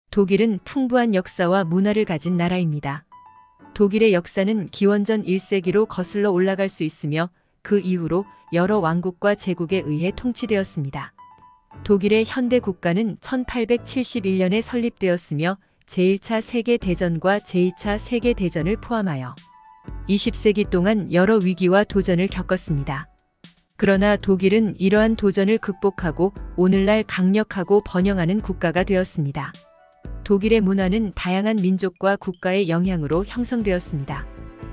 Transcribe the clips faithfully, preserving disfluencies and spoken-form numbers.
독일은 풍부한 역사와 문화를 가진 나라입니다. 독일의 역사는 기원전 일 세기로 거슬러 올라갈 수 있으며 그 이후로 여러 왕국과 제국에 의해 통치되었습니다. 독일의 현대 국가는 천팔백칠십일 년에 설립되었으며 제일 차 세계대전과 제이 차 세계대전을 포함하여 이십 세기 동안 여러 위기와 도전을 겪었습니다. 그러나 독일은 이러한 도전을 극복하고 오늘날 강력하고 번영하는 국가가 되었습니다. 독일의 문화는 다양한 민족과 국가의 영향으로 형성되었습니다.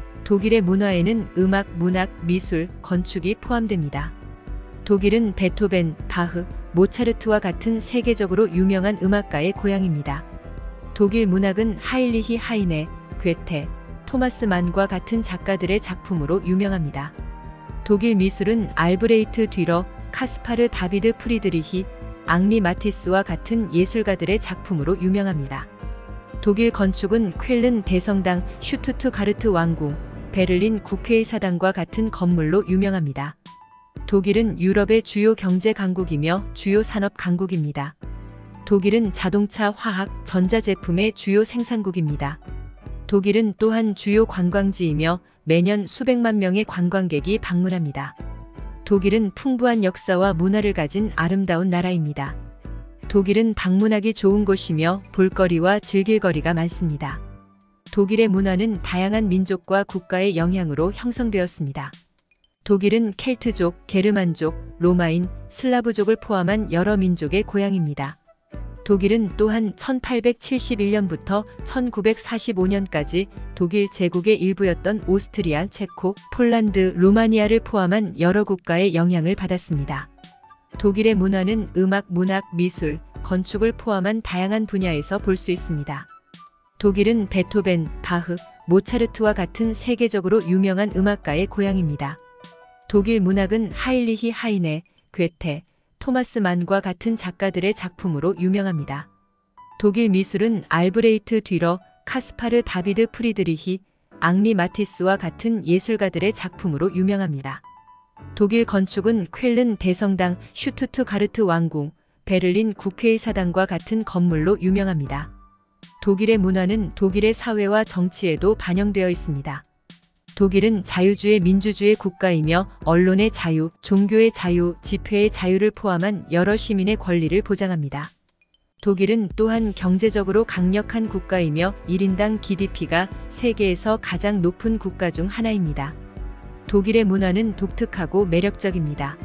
독일의 문화에는 음악, 문학, 미술, 건축이 포함됩니다. 독일은 베토벤, 바흐, 모차르트와 같은 세계적으로 유명한 음악가의 고향입니다. 독일 문학은 하인리히 하이네, 괴테, 토마스 만과 같은 작가들의 작품으로 유명합니다. 독일 미술은 알브레이트 듀러, 카스파르 다비드 프리드리히, 앙리 마티스와 같은 예술가들의 작품으로 유명합니다. 독일 건축은 쾰른 대성당, 슈투트가르트 왕궁, 베를린 국회의사당과 같은 건물로 유명합니다. 독일은 유럽의 주요 경제 강국이며 주요 산업 강국입니다. 독일은 자동차, 화학, 전자제품의 주요 생산국입니다. 독일은 또한 주요 관광지이며 매년 수백만 명의 관광객이 방문합니다. 독일은 풍부한 역사와 문화를 가진 아름다운 나라입니다. 독일은 방문하기 좋은 곳이며 볼거리와 즐길거리가 많습니다. 독일의 문화는 다양한 민족과 국가의 영향으로 형성되었습니다. 독일은 켈트족, 게르만족, 로마인, 슬라브족을 포함한 여러 민족의 고향입니다. 독일은 또한 천팔백칠십일 년부터 천구백사십오 년까지 독일 제국의 일부였던 오스트리아, 체코, 폴란드, 루마니아를 포함한 여러 국가의 영향을 받았습니다. 독일의 문화는 음악, 문학, 미술, 건축을 포함한 다양한 분야에서 볼 수 있습니다. 독일은 베토벤, 바흐, 모차르트와 같은 세계적으로 유명한 음악가의 고향입니다. 독일 문학은 하인리히 하이네, 괴테, 토마스 만과 같은 작가들의 작품으로 유명합니다. 독일 미술은 알브레이트 듀러, 카스파르 다비드 프리드리히, 앙리 마티스와 같은 예술가들의 작품으로 유명합니다. 독일 건축은 쾰른 대성당, 슈투트가르트 왕궁, 베를린 국회의사당과 같은 건물로 유명합니다. 독일의 문화는 독일의 사회와 정치에도 반영되어 있습니다. 독일은 자유주의 민주주의 국가이며 언론의 자유, 종교의 자유, 집회의 자유를 포함한 여러 시민의 권리를 보장합니다. 독일은 또한 경제적으로 강력한 국가이며 일 인당 지디피가 세계에서 가장 높은 국가 중 하나입니다. 독일의 문화는 독특하고 매력적입니다.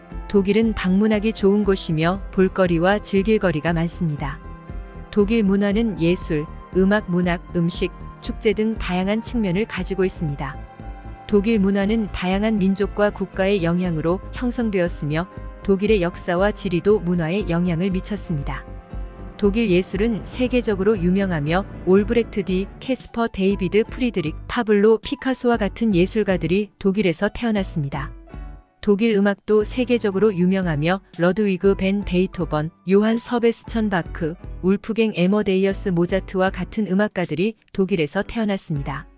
독일은 방문하기 좋은 곳이며 볼거리와 즐길거리가 많습니다. 독일 문화는 예술, 음악, 문학, 음식, 축제 등 다양한 측면을 가지고 있습니다. 독일 문화는 다양한 민족과 국가의 영향으로 형성되었으며 독일의 역사와 지리도 문화에 영향을 미쳤습니다. 독일 예술은 세계적으로 유명하며 올브렉트 디, 캐스퍼 데이비드 프리드릭, 파블로 피카소와 같은 예술가들이 독일에서 태어났습니다. 독일 음악도 세계적으로 유명하며 러드위그 벤 베이토번, 요한 서베스천 바크, 울프갱 에머데이어스 모자트와 같은 음악가들이 독일에서 태어났습니다.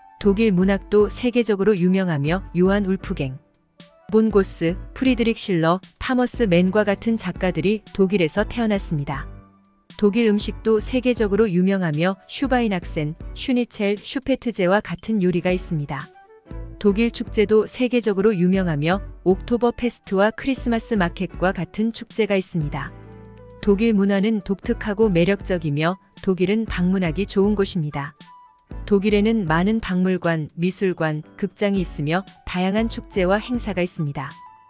독일 문학도 세계적으로 유명하며 요한 울프갱, 본 고스, 프리드릭 실러, 타머스 맨과 같은 작가들이 독일에서 태어났습니다. 독일 음식도 세계적으로 유명하며 슈바인학센, 슈니첼, 슈페트제와 같은 요리가 있습니다. 독일 축제도 세계적으로 유명하며 옥토버 페스트와 크리스마스 마켓과 같은 축제가 있습니다. 독일 문화는 독특하고 매력적이며 독일은 방문하기 좋은 곳입니다. 독일에는 많은 박물관, 미술관, 극장이 있으며 다양한 축제와 행사가 있습니다.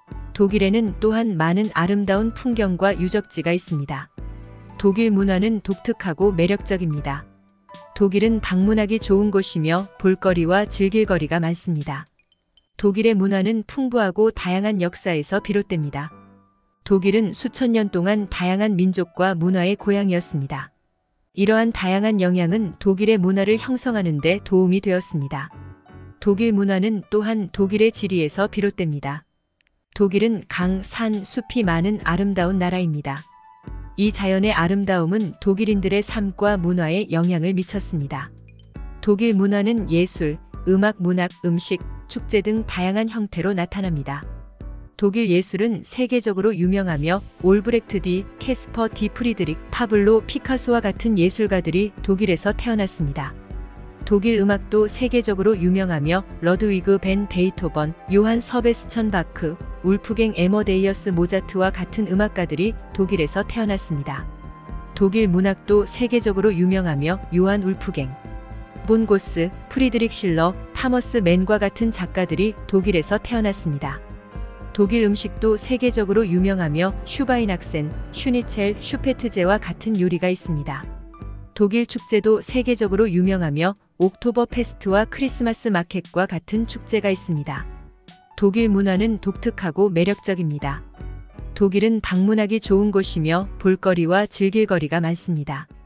독일에는 또한 많은 아름다운 풍경과 유적지가 있습니다. 독일 문화는 독특하고 매력적입니다. 독일은 방문하기 좋은 곳이며 볼거리와 즐길거리가 많습니다. 독일의 문화는 풍부하고 다양한 역사에서 비롯됩니다. 독일은 수천 년 동안 다양한 민족과 문화의 고향이었습니다. 이러한 다양한 영향은 독일의 문화를 형성하는 데 도움이 되었습니다. 독일 문화는 또한 독일의 지리에서 비롯됩니다. 독일은 강, 산, 숲이 많은 아름다운 나라입니다. 이 자연의 아름다움은 독일인들의 삶과 문화에 영향을 미쳤습니다. 독일 문화는 예술, 음악, 문학, 음식, 축제 등 다양한 형태로 나타납니다. 독일 예술은 세계적으로 유명하며 올브렉트 디, 캐스퍼 디 프리드릭, 파블로 피카소와 같은 예술가들이 독일에서 태어났습니다. 독일 음악도 세계적으로 유명하며 러드위그 벤 베이토번, 요한 서베스천 바크, 울프갱 에머데이어스 모차트와 같은 음악가들이 독일에서 태어났습니다. 독일 문학도 세계적으로 유명하며 요한 울프갱, 본 고스, 프리드릭 실러, 타머스 맨과 같은 작가들이 독일에서 태어났습니다. 독일 음식도 세계적으로 유명하며 슈바인학센, 슈니첼, 슈페트제와 같은 요리가 있습니다. 독일 축제도 세계적으로 유명하며 옥토버 페스트와 크리스마스 마켓과 같은 축제가 있습니다. 독일 문화는 독특하고 매력적입니다. 독일은 방문하기 좋은 곳이며 볼거리와 즐길 거리가 많습니다.